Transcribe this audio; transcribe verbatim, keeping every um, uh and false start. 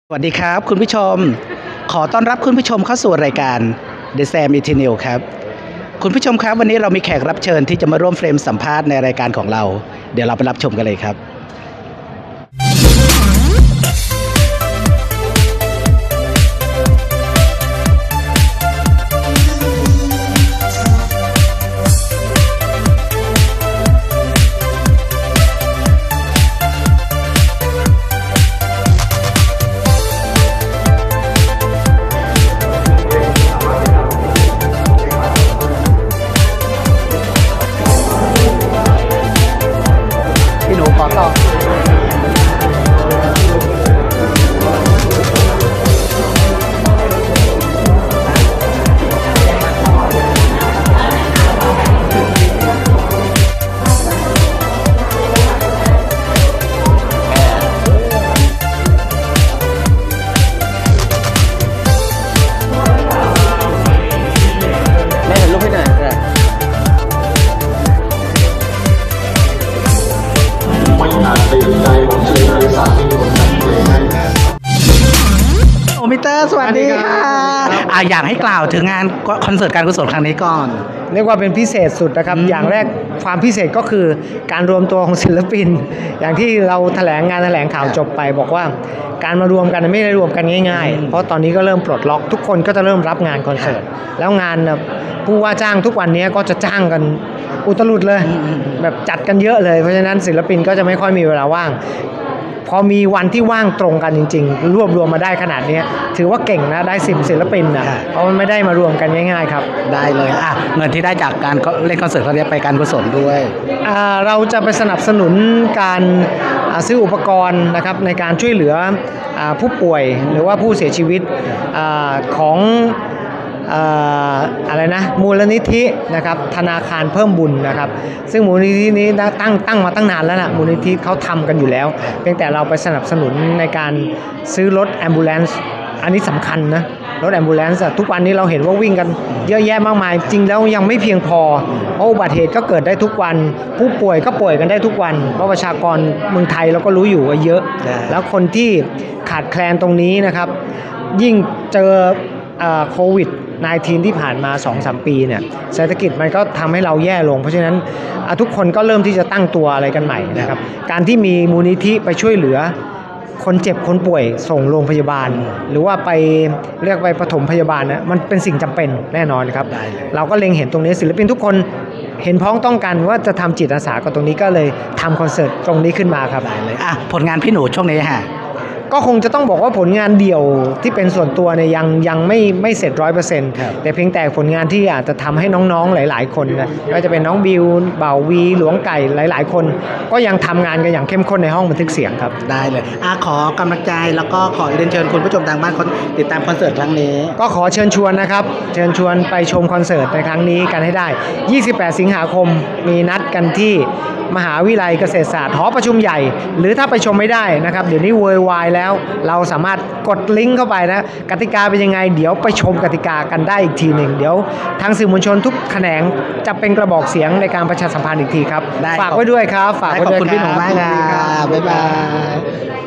สวัสดีครับคุณผู้ชมขอต้อนรับคุณผู้ชมเข้าสู่รายการ The Sam Eternal ครับคุณผู้ชมครับวันนี้เรามีแขกรับเชิญที่จะมาร่วมเฟรมสัมภาษณ์ในรายการของเราเดี๋ยวเราไปรับชมกันเลยครับโอมิเตอร์สวัสดีค่ะอ่าอยากให้กล่าวถึงงานคอนเสิร์ตการกุศลครั้งนี้ก่อนเรียกว่าเป็นพิเศษสุดนะครับอย่างแรกความพิเศษก็คือการรวมตัวของศิลปินอย่างที่เราแถลงงานแถลงข่าวจบไปบอกว่าการมารวมกันไม่ได้รวมกันง่ายๆเพราะตอนนี้ก็เริ่มปลดล็อกทุกคนก็จะเริ่มรับงานคอนเสิร์ตแล้วงานผู้ว่าจ้างทุกวันนี้ก็จะจ้างกันอุตลุดเลยแบบจัดกันเยอะเลยเพราะฉะนั้นศิลปินก็จะไม่ค่อยมีเวลาว่างพอมีวันที่ว่างตรงกันจริงๆรวบรวมมาได้ขนาดนี้ถือว่าเก่งนะได้สิบศิลปินนะเพราะมันไม่ได้มารวมกันง่ายๆครับได้เลยอ่ะเงินที่ได้จากการเล่นคอนเสิร์ตเขาเรียกไปการกุศลด้วยเราจะไปสนับสนุนการซื้ออุปกรณ์นะครับในการช่วยเหลือผู้ป่วยหรือว่าผู้เสียชีวิตของอะไรนะมูลนิธินะครับธนาคารเพิ่มบุญนะครับซึ่งมูลนิธินี้ตั้งตั้งมาตั้งนานแล้วนะมูลนิธิเขาทำกันอยู่แล้วเพียงแต่เราไปสนับสนุนในการซื้อรถแอมบูเลนซ์อันนี้สำคัญนะรถแอมบูเลนซ์ทุกวันนี้เราเห็นว่าวิ่งกันเยอะแยะมากมายจริงแล้วยังไม่เพียงพอเพราะอุบัติเหตุก็เกิดได้ทุกวันผู้ป่วยก็ป่วยกันได้ทุกวันเพราะประชากรเมืองไทยเราก็รู้อยู่ว่าเยอะแล้วคนที่ขาดแคลนตรงนี้นะครับยิ่งเจอโควิดสิบเก้า ที่ผ่านมา สองถึงสาม ปีเนี่ยเศรษฐกิจมันก็ทำให้เราแย่ลงเพราะฉะนั้นทุกคนก็เริ่มที่จะตั้งตัวอะไรกันใหม่นะครับการที่มีมูลนิธิไปช่วยเหลือคนเจ็บคนป่วยส่งโรงพยาบาลหรือว่าไปเรียกไปปฐมพยาบาลนะมันเป็นสิ่งจำเป็นแน่นอนครับเราก็เล็งเห็นตรงนี้ศิลปินทุกคนเห็นพ้องต้องกันว่าจะทำจิตอาสากับตรงนี้ก็เลยทำคอนเสิร์ตตรงนี้ขึ้นมาครับได้เลยอ่ะผลงานพี่หนูช่วงนี้ฮะก็คงจะต้องบอกว่าผลงานเดี่ยวที่เป็นส่วนตัวเนี่ยยังยังไม่ไม่เสร็จ ร้อยเปอร์เซ็นต์ แต่เพียงแต่ผลงานที่อาจจะทำให้น้องๆหลายๆคนนะก็จะเป็นน้องบิวบ่าววีหลวงไก่หลายๆคนก็ยังทำงานกันอย่างเข้มข้นในห้องบันทึกเสียงครับได้เลยอ่ะขอกำลังใจแล้วก็ขอเรียนเชิญคุณผู้ชมทางบ้านติดตามคอนเสิร์ตครั้งนี้ก็ขอเชิญชวนนะครับเชิญชวนไปชมคอนเสิร์ตในครั้งนี้กันให้ได้ยี่สิบแปดสิงหาคมมีนัดกันที่มหาวิทยาลัยเกษตรศาสตร์หอประชุมใหญ่หรือถ้าไปชมไม่ได้นะครับเดี๋ยวนี้เวอร์ไวแล้วเราสามารถกดลิงก์เข้าไปนะกติกาเป็นยังไงเดี๋ยวไปชมกติกากันได้อีกทีหนึ่งเดี๋ยวทางสื่อมวลชนทุกแขนงจะเป็นกระบอกเสียงในการประชาสัมพันธ์อีกทีครับฝากไว้ด้วยครับฝากไว้ด้วยครับขอบคุณพี่หนุ่มมากครับบ๊ายบาย